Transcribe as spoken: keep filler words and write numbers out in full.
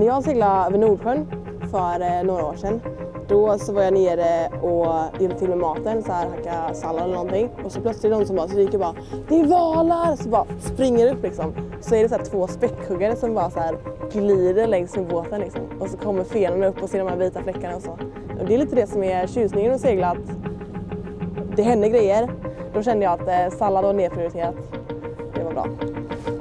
jag seglade över Nordsjön för eh, några år sedan. Då så var jag nere och hjälpte till med maten, så här hacka sallad eller någonting. Och så plötsligt någon som bara, så gick jag bara, det är valar! Så bara springer upp liksom. Så är det så här två späckhuggare som bara så här glider längs med båten liksom. Och så kommer fenorna upp och ser de här vita fläckarna och så. Och det är lite det som är tjusningen att segla, att det händer grejer. Då kände jag att eh, sallad var nedprioriterat. Det var bra.